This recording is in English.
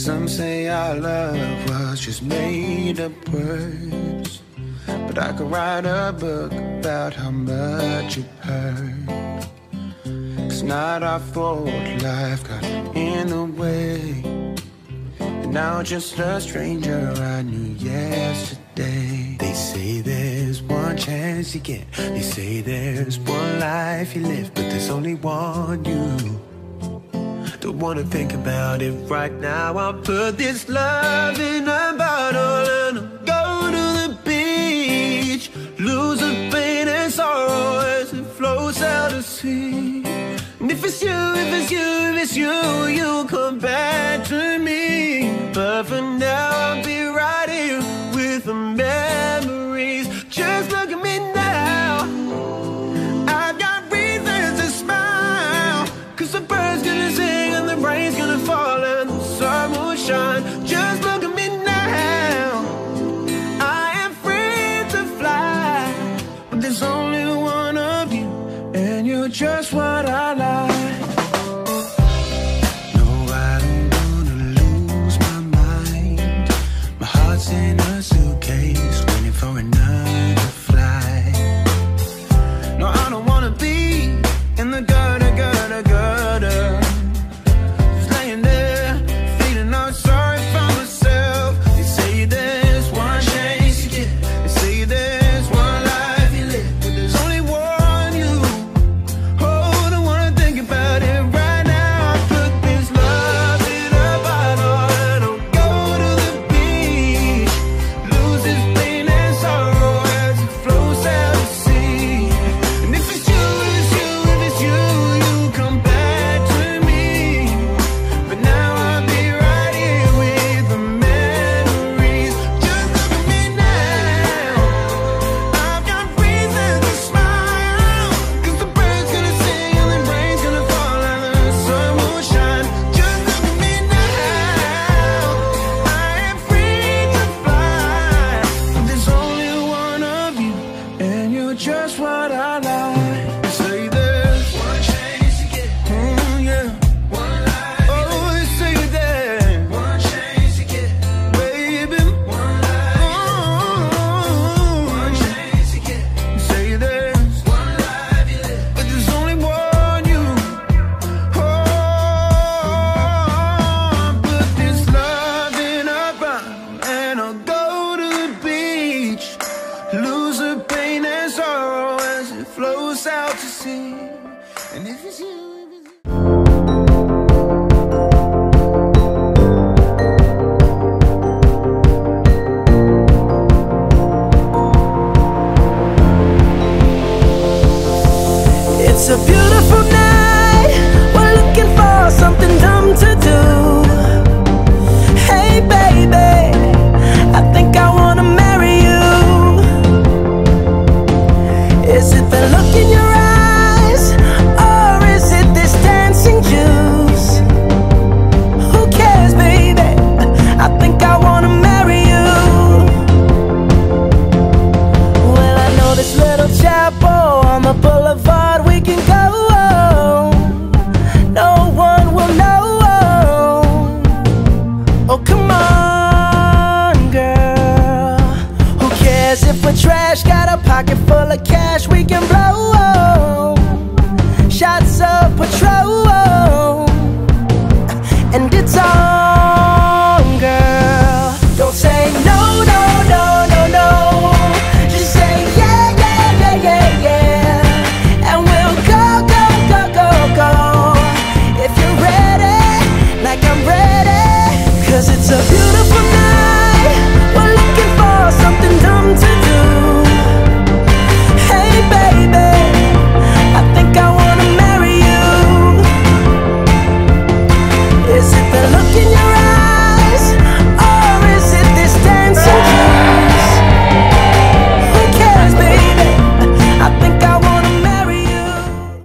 Some say our love was just made up words, but I could write a book about how much it hurt. It's not our fault, life got in the way, and now just a stranger I knew yesterday. They say there's one chance you get, they say there's one life you live, but there's only one you. Don't wanna think about it right now. I'll put this love in a bottle and I'll go to the beach, lose the pain and sorrow as it flows out to sea. And if it's you, if it's you, if it's you, you'll come back to me.